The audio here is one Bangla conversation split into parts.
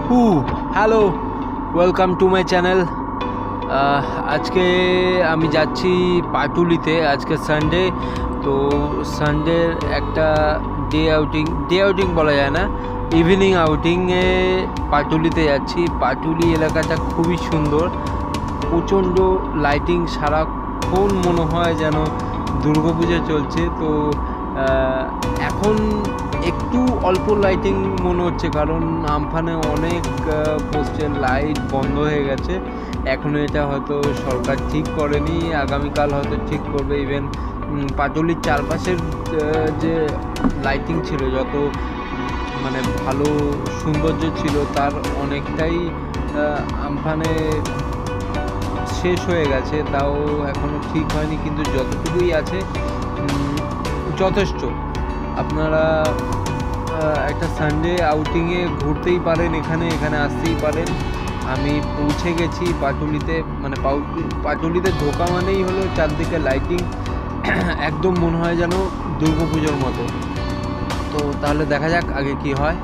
Hello, welcome to my channel. আজকে আমি যাচ্ছি পাটুলিতে। আজকে সানডে, তো সানডের একটা ডে আউটিং বলা যায় না, ইভিনিং আউটিংয়ে পাটুলিতে যাচ্ছি। পাটুলি এলাকাটা খুবই সুন্দর, প্রচণ্ড লাইটিং, সারাক্ষণ মনে হয় যেন দুর্গাপূজা চলছে। তো এখন একটু অল্প লাইটিং মনে হচ্ছে, কারণ আমফানে অনেক পোস্টের লাইট বন্ধ হয়ে গেছে। এখনও এটা হয়তো সরকার ঠিক করেনি, আগামীকাল হয়তো ঠিক করবে। ইভেন পাটুলির চারপাশের যে লাইটিং ছিল, যত মানে ভালো সৌন্দর্য ছিল, তার অনেকটাই আমফানে শেষ হয়ে গেছে। তাও এখনও ঠিক হয়নি, কিন্তু যতটুকুই আছে যথেষ্ট। আপনারা একটা সানডে আউটিংয়ে ঘুরতেই পারেন, এখানে আসতেই পারেন। আমি পৌঁছে গেছি পাটুলিতে। মানে পাটুলিতে ঢোকা মানেই হলো চারদিকে লাইটিং, একদম মনে হয় যেন দুর্গাপুজোর মতো। তো তাহলে দেখা যাক আগে কি হয়।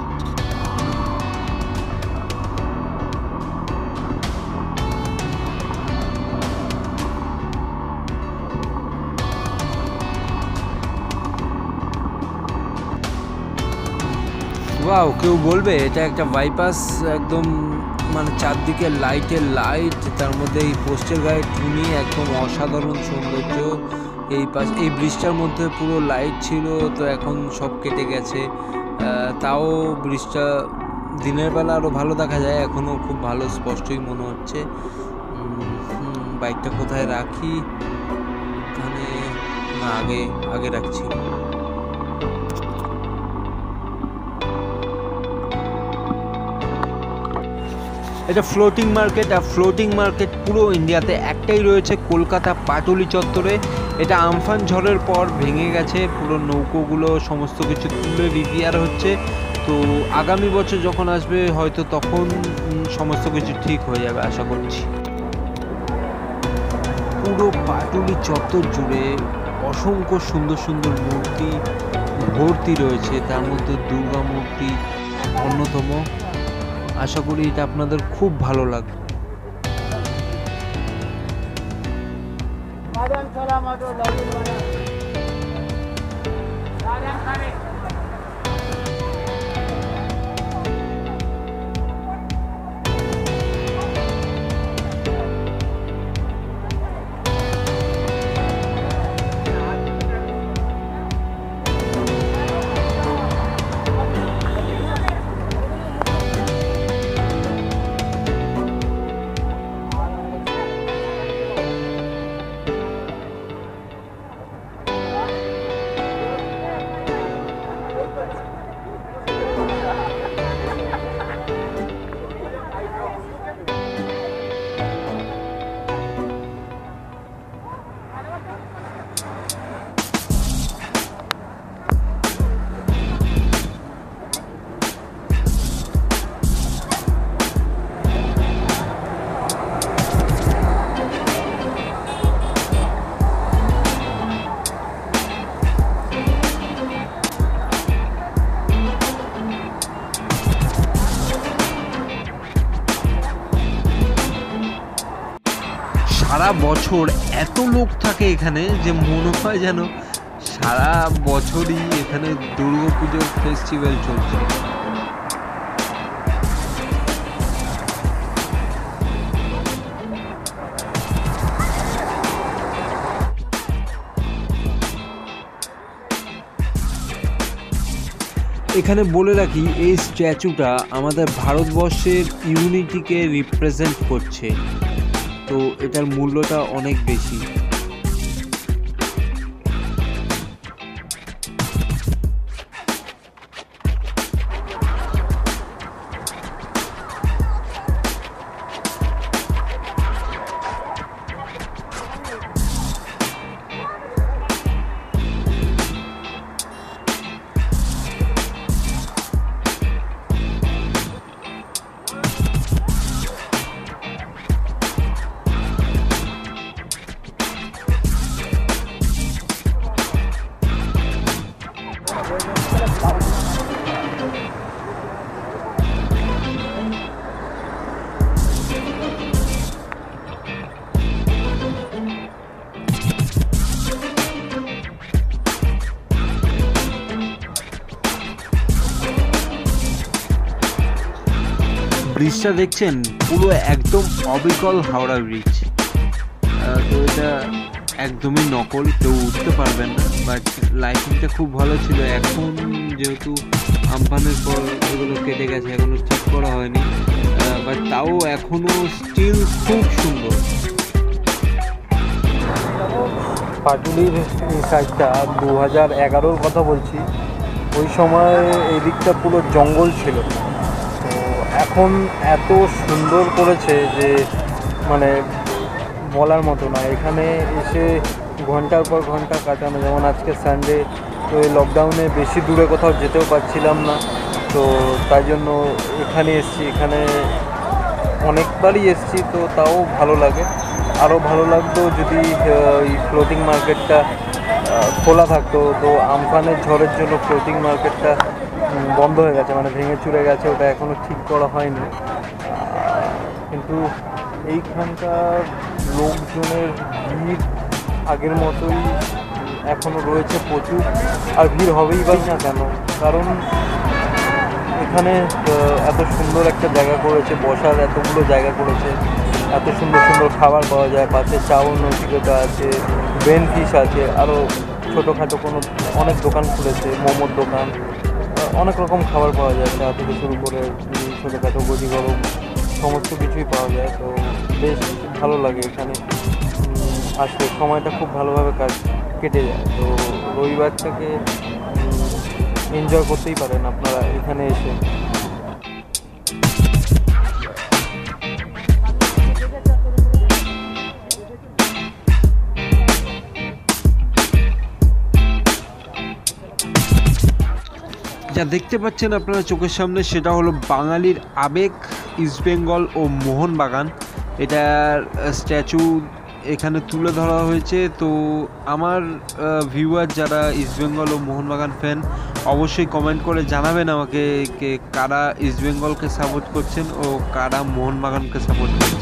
ওয়াও, কেউ বলবে এটা একটা বাইপাস, একদম মানে চারদিকে লাইট, তার মধ্যে এই পোস্টের গায়ে টুনি, একদম অসাধারণ সৌন্দর্য। এই ব্রিজটার মধ্যে পুরো লাইট ছিল, তো এখন সব কেটে গেছে। তাও ব্রিজটা দিনের বেলা আরও ভালো দেখা যায়, এখনও খুব ভালো স্পষ্টই মনে হচ্ছে। বাইকটা কোথায় রাখি? এখানে না, আগে রাখছি। এটা ফ্লোটিং মার্কেট। আর ফ্লোটিং মার্কেট পুরো ইন্ডিয়াতে একটাই রয়েছে, কলকাতা পাটুলি চত্বরে। এটা আমফান ঝড়ের পর ভেঙে গেছে, পুরো নৌকোগুলো সমস্ত কিছু তুলে রিপেয়ার হচ্ছে। তো আগামী বছর যখন আসবে হয়তো তখন সমস্ত কিছু ঠিক হয়ে যাবে আশা করছি। পুরো পাটুলি চত্বর জুড়ে অসংখ্য সুন্দর সুন্দর মূর্তি ভর্তি রয়েছে, তার মধ্যে দুর্গা মূর্তি অন্যতম। আশা করি এটা আপনাদের খুব ভালো লাগবে। সারা বছর এত লোক থাকে এখানে যে মনে হয় যেন সারা বছরই এখানে দুর্গাপুজোর ফেস্টিভ্যাল চলছে। এখানে বলে রাখি, এই স্ট্যাচুটা আমাদের ভারতবর্ষের ইউনিটিকে রিপ্রেজেন্ট করছে, তো এটার মূল্যটা অনেক বেশি। ব্রিজটা দেখছেন পুরো একদম অবিকল হাওড়া ব্রিজ। তো এটা একদমই নকল, কেউ উঠতে পারবেন না, বাট লাইটিংটা খুব ভালো ছিল। এখন যেহেতু আমফানের পর এগুলো কেটে গেছে, এখনো ঠিক করা হয়নি, বাট তাও এখনো স্টিল খুব সুন্দর। পাটুলির এই সাইডটা 2011-র কথা বলছি, ওই সময় এই দিকটা পুরো জঙ্গল ছিল। তো এখন এত সুন্দর করেছে যে মানে বলার মতো না। এখানে এসে ঘন্টার পর ঘন্টা কাটানো, যেমন আজকে সানডে, তো এই লকডাউনে বেশি দূরে কোথাও যেতেও পারছিলাম না, তো তাই জন্য এখানে এসেছি। এখানে অনেকবারই এসেছি, তো তাও ভালো লাগে। আরও ভালো লাগতো যদি এই ফ্লোটিং মার্কেটটা খোলা থাকতো। তো আমফানের ঝড়ের জন্য ফ্লোটিং মার্কেটটা বন্ধ হয়ে গেছে, মানে ভেঙে চুরে গেছে, ওটা এখনও ঠিক করা হয়নি। কিন্তু এইখানকার লোকজনের ভিড় আগের মতোই এখনও রয়েছে প্রচুর, আর ভিড় হবেই বা না কেন, কারণ এখানে এত সুন্দর একটা জায়গা করেছে, বসার এতগুলো জায়গা করেছে, এত সুন্দর সুন্দর খাবার পাওয়া যায়। পাশে চাউল নৈতিকতা আছে, বেন ফিশ আছে, আরও ছোটোখাটো অনেক দোকান খুলেছে, মোমোর দোকান, অনেক রকম খাবার পাওয়া যায়, চা থেকে শুরু করে ছোটোখাটো গদি গরম সমস্ত কিছুই পাওয়া যায়। তো বেশ ভালো লাগে এখানে আসলে, সময়টা খুব ভালোভাবে কেটে যায়। তো রবিবারটাকে এনজয় করতেই পারেন আপনারা এখানে এসে। যা দেখতে পাচ্ছেন আপনারা চোখের সামনে, সেটা হলো বাঙালির আবেগ ইস্টবেঙ্গল ও মোহনবাগান। এটার স্ট্যাচু এখানে তুলে ধরা হয়েছে। তো আমার ভিউয়ার যারা ইস্টবেঙ্গল ও মোহনবাগান ফ্যান, অবশ্যই কমেন্ট করে জানাবেন আমাকে কারা ইস্টবেঙ্গলকে সাপোর্ট করছেন ও কারা মোহনবাগানকে সাপোর্ট করছেন।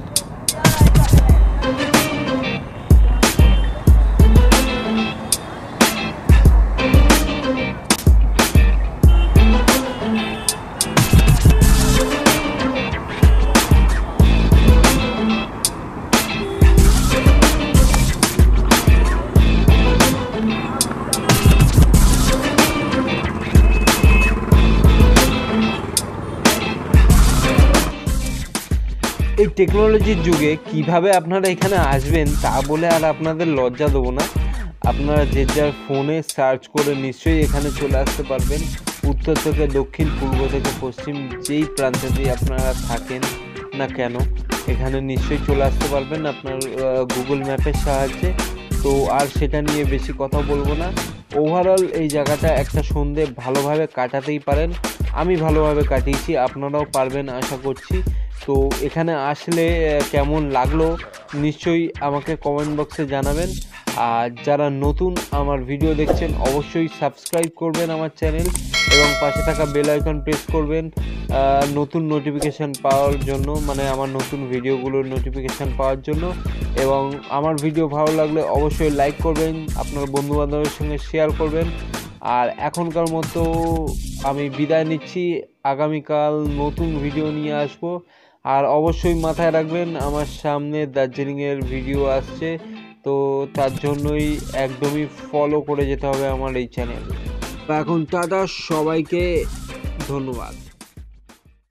এই টেকনোলজির যুগে কিভাবে আপনারা এখানে আসবেন তা বলে আর আপনাদের লজ্জা দেবো না। আপনারা যে যার ফোনে সার্চ করে নিশ্চয়ই এখানে চলে আসতে পারবেন। উত্তর থেকে দক্ষিণ, পূর্ব থেকে পশ্চিম, যেই প্রান্তেই আপনারা থাকেন না কেন, এখানে নিশ্চয়ই চলে আসতে পারবেন আপনার গুগল ম্যাপের সাহায্যে। তো আর সেটা নিয়ে বেশি কথা বলবো না। ওভারঅল এই জায়গাটা একটা সন্ধে ভালোভাবে কাটাতেই পারেন। আমি ভালোভাবে কাটিয়েছি, আপনারাও পারবেন আশা করছি। তো এখানে আসলে কেমন লাগলো নিশ্চয়ই আমাকে কমেন্ট বক্সে জানাবেন। আর যারা নতুন আমার ভিডিও দেখছেন, অবশ্যই সাবস্ক্রাইব করবেন আমার চ্যানেল এবং পাশে থাকা বেল আইকন প্রেস করবেন নতুন নোটিফিকেশান পাওয়ার জন্য, মানে আমার নতুন ভিডিওগুলোর নোটিফিকেশান পাওয়ার জন্য। এবং আমার ভিডিও ভালো লাগলে অবশ্যই লাইক করবেন, আপনার বন্ধুবান্ধবের সঙ্গে শেয়ার করবেন। আর এখনকার মতো আমি বিদায় নিচ্ছি, আগামীকাল নতুন ভিডিও নিয়ে আসবো। আর অবশ্যই মাথায় রাখবেন আমার সামনে দার্জিলিংয়ের ভিডিও আসছে, তো তার জন্যই একদমই ফলো করে যেতে হবে আমার এই চ্যানেল। এখন টাটা, সবাইকে ধন্যবাদ।